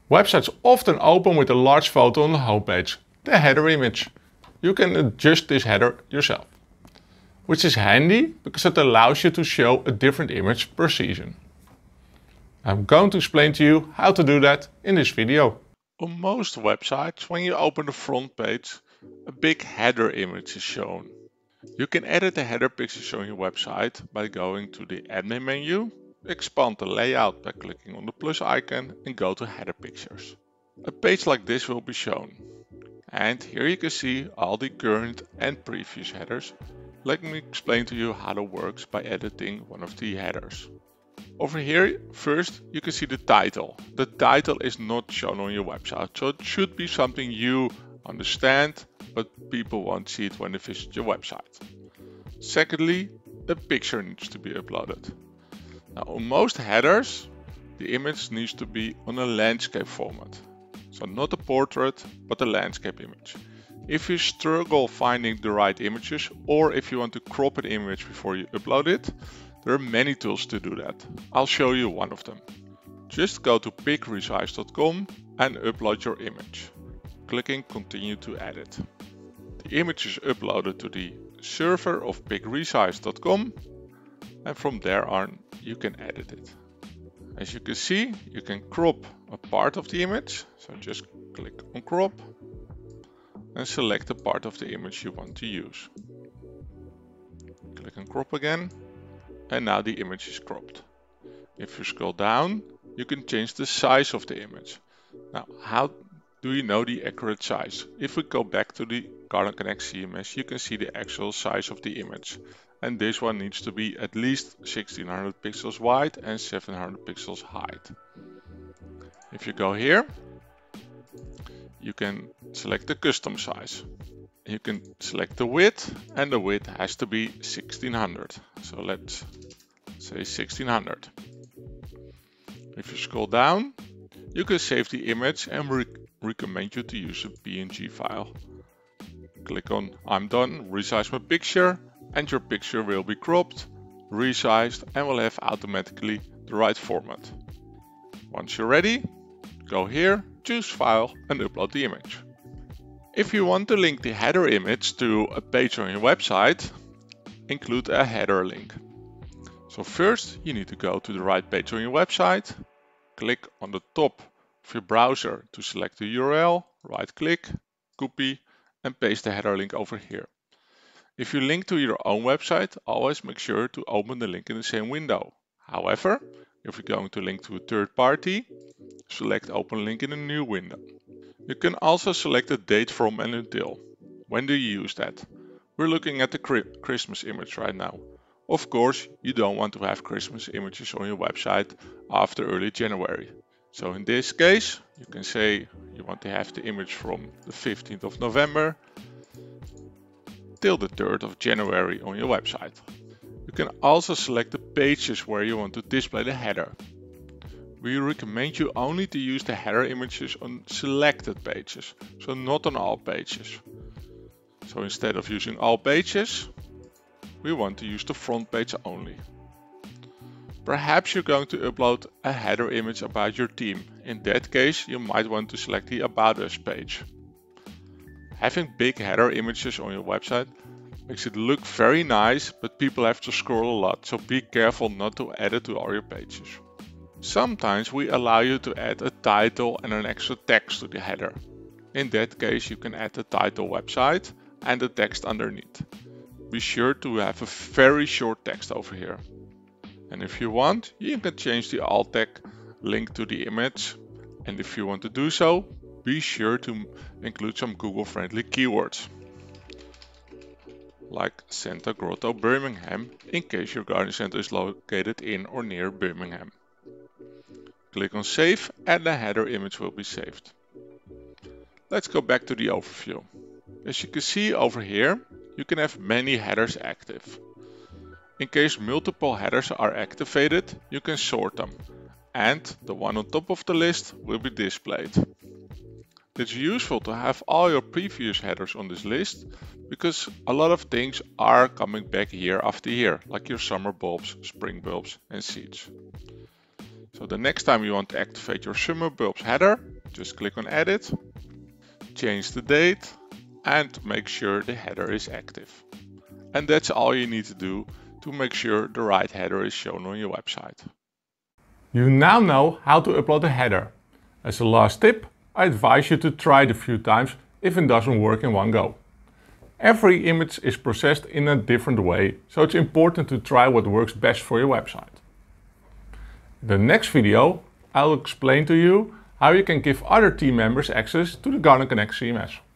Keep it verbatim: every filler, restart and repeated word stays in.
Websites often open with a large photo on the homepage, the header image. You can adjust this header yourself, which is handy because it allows you to show a different image per season. I'm going to explain to you how to do that in this video. On most websites, when you open the front page, a big header image is shown. You can edit the header pictures on your website by going to the admin menu, expand the layout by clicking on the plus icon and go to header pictures. A page like this will be shown. And here you can see all the current and previous headers. Let me explain to you how that works by editing one of the headers. Over here, first you can see the title. The title is not shown on your website, so it should be something you understand, but people won't see it when they visit your website. Secondly, a picture needs to be uploaded. Now, on most headers, the image needs to be on a landscape format. So not a portrait, but a landscape image. If you struggle finding the right images, or if you want to crop an image before you upload it, there are many tools to do that. I'll show you one of them. Just go to pic resize dot com and upload your image. Clicking continue to edit. The image is uploaded to the server of pic resize dot com, and from there on you can edit it. As you can see, you can crop a part of the image, so just click on crop and select the part of the image you want to use. Click on crop again, and now the image is cropped. If you scroll down, you can change the size of the image. Now, how do you know the accurate size? If we go back to the Garden Connect C M S, you can see the actual size of the image. And this one needs to be at least sixteen hundred pixels wide and seven hundred pixels height. If you go here, you can select the custom size. You can select the width, and the width has to be sixteen hundred. So let's say sixteen hundred. If you scroll down, you can save the image and re recommend you to use a P N G file. Click on I'm done, resize my picture, and your picture will be cropped, resized, and will have automatically the right format. Once you're ready, go here, choose file and upload the image. If you want to link the header image to a page on your website, include a header link. So first you need to go to the right page on your website, click on the top of your browser to select the U R L, right click, copy and paste the header link over here. If you link to your own website, always make sure to open the link in the same window. However, if you're going to link to a third party, select open link in a new window. You can also select the date from and until. When do you use that? We're looking at the Christmas image right now. Of course, you don't want to have Christmas images on your website after early January. So in this case, you can say you want to have the image from the fifteenth of November till the third of January on your website. You can also select the pages where you want to display the header. We recommend you only to use the header images on selected pages, so not on all pages. So instead of using all pages, we want to use the front page only. Perhaps you're going to upload a header image about your team. In that case, you might want to select the About Us page. Having big header images on your website makes it look very nice, but people have to scroll a lot, so be careful not to add it to all your pages. Sometimes we allow you to add a title and an extra text to the header. In that case, you can add the title website and the text underneath. Be sure to have a very short text over here. And if you want, you can change the alt tag link to the image. And if you want to do so, be sure to include some Google friendly keywords, like Santa Grotto Birmingham, in case your garden center is located in or near Birmingham. Click on save and the header image will be saved. Let's go back to the overview. As you can see over here, you can have many headers active. In case multiple headers are activated, you can sort them, and the one on top of the list will be displayed. It's useful to have all your previous headers on this list, because a lot of things are coming back year after year, like your summer bulbs, spring bulbs and seeds. So the next time you want to activate your summer bulbs header, Just click on Edit, change the date, and make sure the header is active. And that's all you need to do to make sure the right header is shown on your website. You now know how to upload a header. As a last tip, I advise you to try it a few times if it doesn't work in one go. Every image is processed in a different way, so it's important to try what works best for your website. In the next video, I'll explain to you how you can give other team members access to the Garden Connect C M S.